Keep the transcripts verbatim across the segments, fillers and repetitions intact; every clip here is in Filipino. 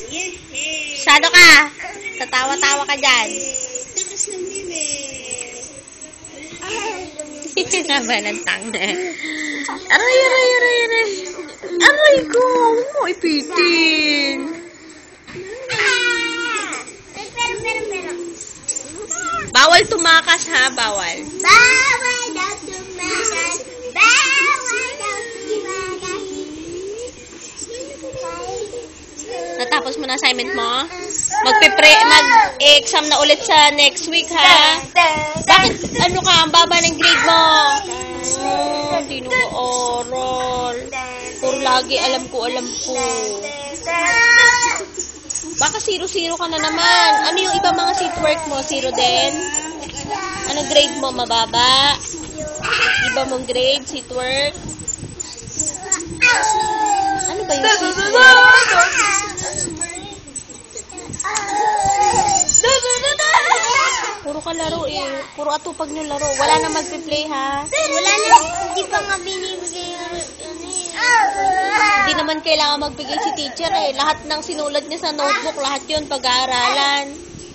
Masyado ka. Tatawa-tawa ka dyan. Takas ng bebe. Nabalantang na. Aray, aray, aray, aray. Aray ko. Huwag mo ipitin. Pero, pero, pero. Bawal tumakas ha, bawal. Bawal daw tumakas. Bawal daw tumakas. Natapos mo na assignment mo? Magpe-pre, mag-exam na ulit sa next week ha? Bakit, ano ka, ang baba ng grade mo? Oh, hindi nung oral. Puro lagi, alam ko, alam ko. Baka zero-zero ka na naman. Ano yung iba mga seat work mo? Zero din? Ano grade mo? Mababa? Iba mong grade? Seat work? Ano ba yung seat work? Puro ka laro eh. Puro atupag nyo laro. Wala na magpe-play ha? Wala na, hindi pa nga binibigay yung ano eh. Hindi naman kailangan magbigay si teacher eh. Lahat ng sinulat niya sa notebook, lahat yun pag-aaralan.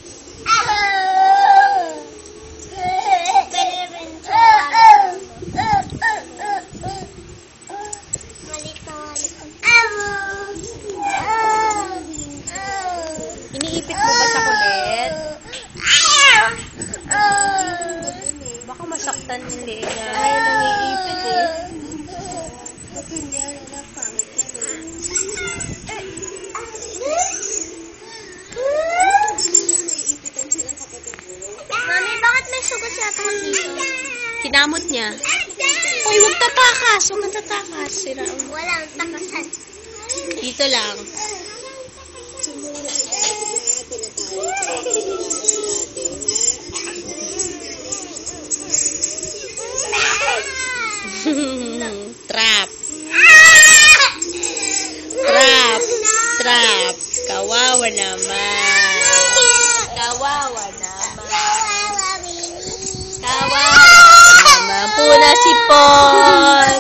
Iniipit mo ba sa kulit? Baka masaktan yung liit niya. Ay, nangiipit eh. Mami, bakit may sugat siya ata dito? Kinamot niya. Hoy, huwag tatakas. Huwag kang tatakas. Sira. Walang takasan. Dito lang. Trap. Trap. Trap. Kawawa naman. Kawawa naman. Kawawa naman. Puna si Pon.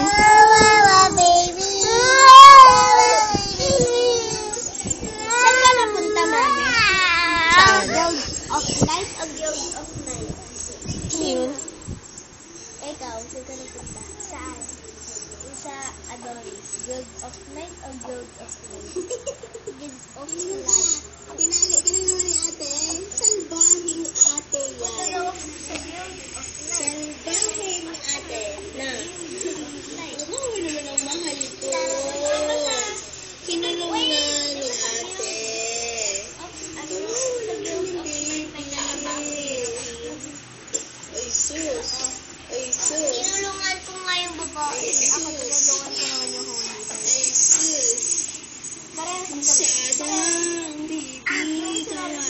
Saan ka napunta, Mami? Saan? Guild of Light o Guild of Night? Ano yun? Ikaw, saan ka napunta? Saan? Sa Adonis. Guild of Night o Guild of Light? Guild of Light. Tinali ka na naman ni ate. Salbahing ate yan. Ito sa Guild of Light. Salbahing ate. Na. Oo, naman ang mahal ko. Kinanong na ni ate. Oo, hindi. Pinali. Ay, sus. Ay, sus. Tinulungan ko nga yung babae. Ako tinulungan ko naman yung huli. Ay, sus. Parehas kami. Sadang, baby.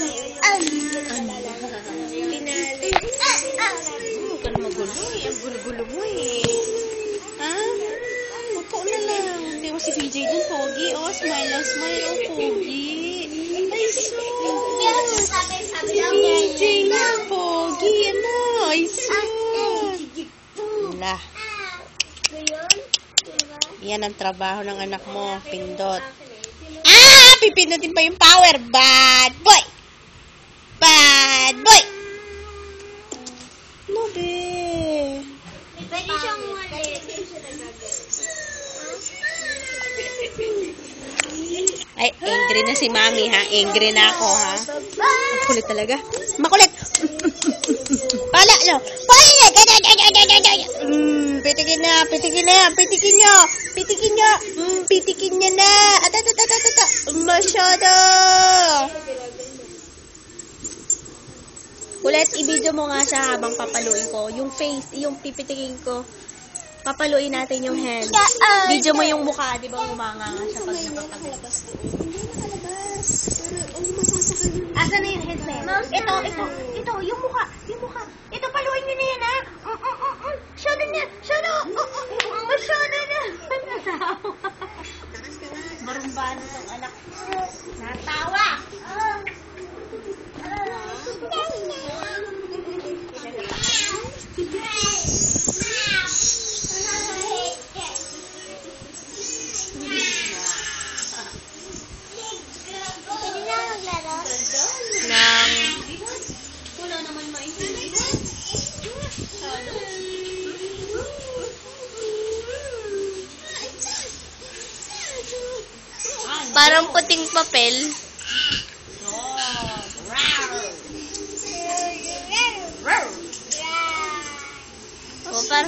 Pinali. Huwag ka na magulo eh. Ang gulo-gulo mo eh. Ha? Upo na lang. Hindi mo si P J dun, pogi. Oh, smile na smile. Oh, pogi. Ay, so. Pero sabi, sabi Si lang. P J na, pogi. Ano? Ay, so. Wala. Ngayon, diba? Yan ang trabaho ng anak mo. Pindot. Ah! Pipindutin pa yung power. Bad boy! Bad boy! No, be. Pwede siyang muli. Ay, angry na si Mami, ha? Angry na ako, ha? Ang kulit talaga. Makulit! Pala, no? Pala! Mm, pitikin na, pitikin na, pitikin nyo! Pitikin nyo! Mm, pitikin nyo na! Ata, ata, ata, ata, ata! Masyado! Kulit, i-video mo nga siya habang papaluin ko. Yung face, yung pipitikin ko. Papaluin natin yung hand. Video mo yung mukha, di ba? Umanga nga siya pag nakapag... Hindi nakalabas. Parang, oh, masasakal yung... Asa na yung head na yun? Ito, ito, ito, yung mukha, yung mukha. Ito, paluin nyo na yan, ha? Mm, mm, mm, mm. Shadow niya, shadow! Mm, mm, mm, shadow na! Natawa. Barumbano ng anak. Natawa! Parang puting papel. O, parang...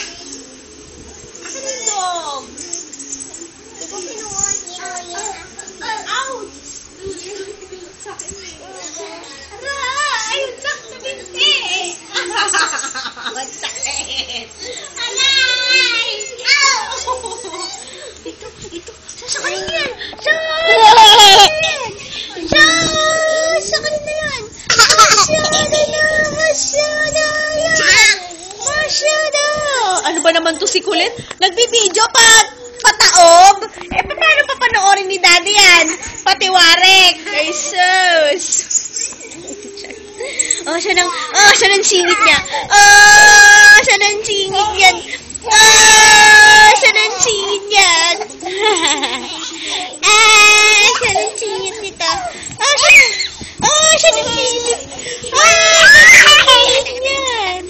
Akin yung dog. Hindi ko kinuha niya. Ouch! Sakit. Aray! Sakit sa binti! Ang sakit! Aray! Ow! Ito, ito. Sasakayin yan! Sasakayin! Sasakayin na yan! Masyado na! Masyado yan! Masyado! Ano ba naman to si Kulit? Nagbibideo pa! Pataob! Eh, paano papanoorin ni Daddy yan? Patiwarek! Ay, sus! Oh, siya ng, oh, siya ng singit niya. Oh, siya ng singit yan. Oh, siya ng singit yan. Ah, siya ng singit nito. Oh, siya, oh, siya ng singit. Oh, siya ng singit yan.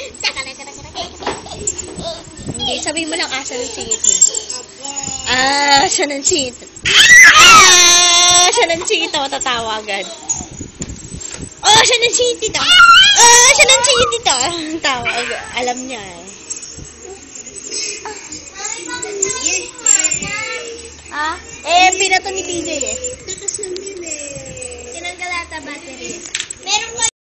Hindi, sabihin mo lang, ah, siya ng singit niya. Ah, siya ng singit. Ah, siya ng singit. Matatawa agad. Oh, siya ng singit dito. Oh, siya ng singit dito. Tawa. Alam niya eh. Ah? Eh, pinato ni P J eh. Tinanggal ata battery. Meron pa